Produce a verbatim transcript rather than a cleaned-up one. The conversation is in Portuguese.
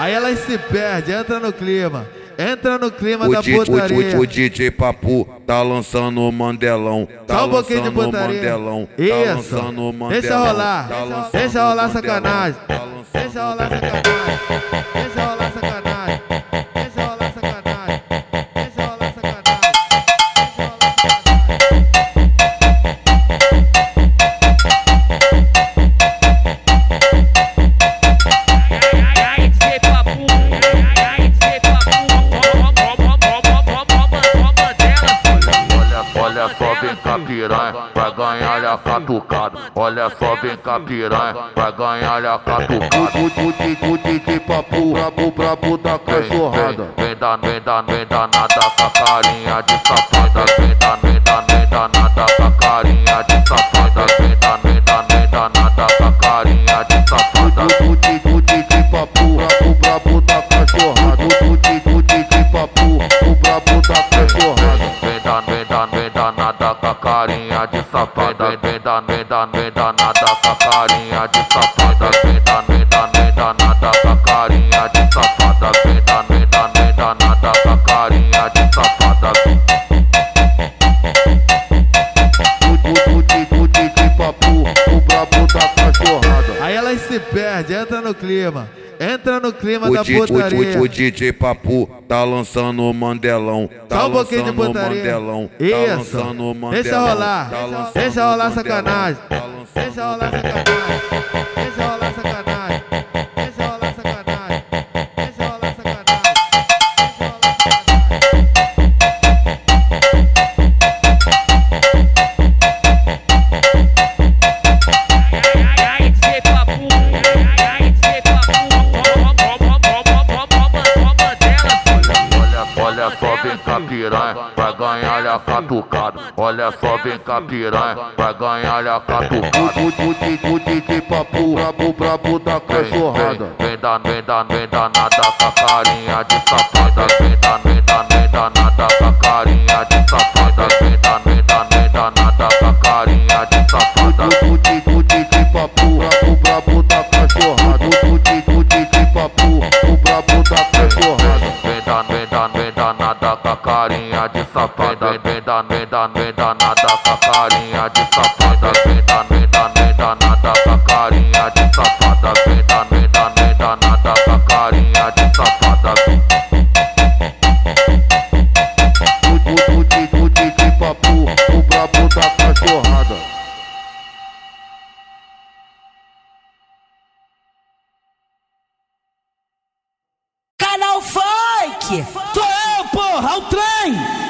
Aí elas se perdem, entra no clima. Entra no clima o da D, putaria. O, o, o D J Papu tá lançando o Mandelão. Tá Só um pouquinho de lançando o putaria. Mandelão. Tá Isso. lançando o Mandelão. Deixa rolar. Tá lançando Deixa o rolar Mandelão. sacanagem. Tá lançando Deixa rolar sacanagem. Deixa rolar sacanagem. Deixa rolar sacanagem. Deixa rolar sacanagem. Olha só, vem cá piranha, vai ganhar a catucada. Olha só, vem cá piranha, vai ganhar a catucada. O D J Papu, brabo, brabo da cachorrada. Vem da, vem da, vem da nada com a carinha de safada. Vem da, vem da, vem da nada com a carinha de safada. Vem da, vem da, vem da nada com a carinha de safada. O D J Papu, brabo, brabo da cachorrada. O D J Papu, o brabo da cachorrada. Vem da, vem da, vem da nada com a carinha de safada. Vem da, vem da, vem da nada com a carinha de safada. Vem da, vem da, vem da nada com a carinha de safada. Vem da, vem da, vem da nada com a carinha de safada. O D J Papu, o brabo da cachorrada. Aí elas se perdem, entra no clima. Entra no clima o da D, putaria. O, o, o D J Papu tá lançando o Mandelão. Tá Só um pouquinho de lançando o putaria. Mandelão. Tá Isso. lançando o Mandelão. Deixa rolar. Tá lançando Deixa o rolar Mandelão. sacanagem. Tá lançando Deixa rolar sacanagem. Deixa rolar sacanagem. Deixa rolar sacanagem. Deixa rolar sacanagem. Olha só, vem cá piranha, vai ganhar a catucada. Olha só, vem cá piranha, vai ganhar a catucada. O D J Papu, brabo, brabo da cachorrada. Vem da, vem da, vem da nada com a carinha de safada. Vem da, vem da, vem da nada com a carinha de safada. Vem da, vem da, vem da nada com a carinha de safada. O D J Papu, brabo, brabo da cachorrada. O D J Papu, o brabo da cachorrada. Vem da, vem da, vem da nada com a carinha de safada. Vem da, vem da, vem da nada com a carinha de safada. Vem da, vem da, vem da nada com a carinha de safada. Vem da, vem da, vem da nada com a carinha de safada. O D J Papu, o brabo da cachorrada. Canal Funk! Sou eu, porra, o trem!